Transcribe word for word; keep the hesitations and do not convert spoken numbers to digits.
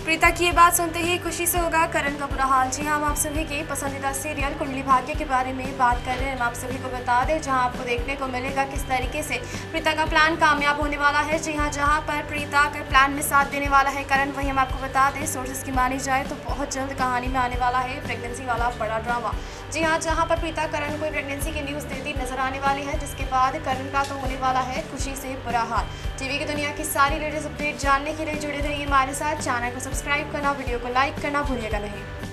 प्रीता की ये बात सुनते ही खुशी से होगा करण का बुरा हाल। जी हाँ, हम आप सभी के पसंदीदा सीरियल कुंडली भाग्य के बारे में बात कर रहे हैं। हम आप सभी को बता दें जहां आपको देखने को मिलेगा किस तरीके से प्रीता का प्लान कामयाब होने वाला है। जी हाँ, जहां पर प्रीता के प्लान में साथ देने वाला है करण, वहीं हम आपको बता दें सोर्सेज की मानी जाए तो बहुत जल्द कहानी में आने वाला है प्रेगनेंसी वाला बड़ा ड्रामा। जी हाँ, जहाँ पर प्रीता करण को प्रेगनेंसी की न्यूज़ देती नजर आने वाली है, जिसके बाद करण का तो होने वाला है खुशी से बुरा हाल। टीवी की दुनिया की सारी लेटेस्ट अपडेट जानने के लिए जुड़े रहिए हमारे साथ। चैनल को सब्सक्राइब करना, वीडियो को लाइक करना भूलिएगा नहीं।